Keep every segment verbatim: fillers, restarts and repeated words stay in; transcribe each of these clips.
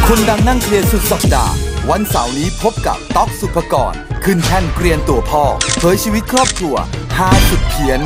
คนดังนั่งเคลียร์สุดสัปดาห์วันเสาร์นี้พบกับต๊อกสุภกรขึ้นแท่นเกรียนตัวพ่อเผยชีวิตครอบครัวฮาสุดเพี้ยน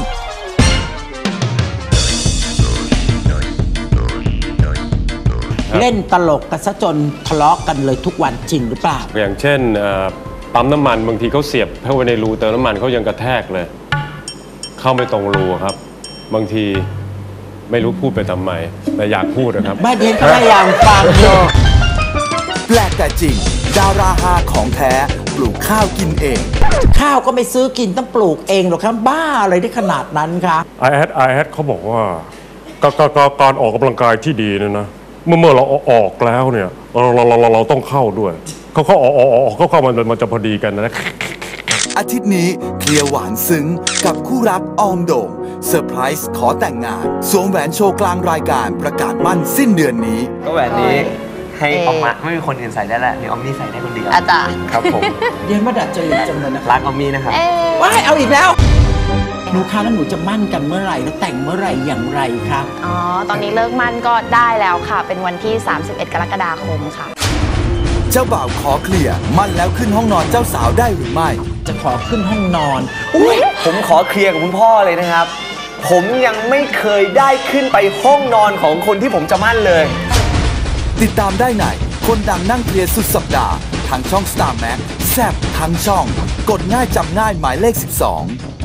เล่นตลกกันซะจนทะเลาะกันเลยทุกวันจริงหรือเปล่าอย่างเช่นปั๊มน้ำมันบางทีเขาเสียบเข้าไปในรูเติมน้ำมันเขายังกระแทกเลยเข้าไม่ตรงรูครับบางทีไม่รู้พูดไปทำไมแต่อยากพูดนะครับบ้านเย็นก็พยายามฟังอยู่แปลกแต่จริงดาราฮาของแท้ปลูกข้าวกินเองข้าวก็ไม่ซื้อกินต้องปลูกเองหรอกครับบ้าอะไรได้ขนาดนั้นคะไอแอดไอแอดเขาบอกว่าการออกกำลังกายที่ดีเนี่ยนะเมื่อเมื่อเราออกแล้วเนี่ยเราเราเราเราต้องเข้าด้วยเขาเขาออกออกออกเขาเข้ามันมันจะพอดีกันนะอาทิตย์นี้เคลียร์หวานซึ้งกับคู่รักออมโด่งเซอร์ไพรส์ขอแต่งงานสวมแหวนโชว์กลางรายการประกาศมั่นสิ้นเดือนนี้ก็แหวนนี้ให้ออกมาไม่มีคนอื่นใส่ได้แหละมีออมมี่ใส่ได้คนเดียวอาจารย์ครับผมเรียนมาดัดจริตจังเลยนะรักออมมี่นะครับว้ายเอาอีกแล้วหนูคะแล้วหนูจะมั่นกันเมื่อไหร่แล้วแต่งเมื่อไหร่อย่างไรคะอ๋อตอนนี้เลิกมั่นก็ได้แล้วค่ะเป็นวันที่สามสิบเอ็ดกรกฎาคมค่ะเจ้าบ่าวขอเคลียร์มั่นแล้วขึ้นห้องนอนเจ้าสาวได้หรือไม่จะขอขึ้นห้องนอนอุ้ยผมขอเคลียร์กับคุณพ่อเลยนะครับผมยังไม่เคยได้ขึ้นไปห้องนอนของคนที่ผมจะมั่นเลยติดตามได้ในคนดังนั่งเคลียร์สุดสัปดาห์ทางช่อง สตาร์ แม็กซ์ แซ่บทั้งช่องกดง่ายจำง่ายหมายเลขสิบสอง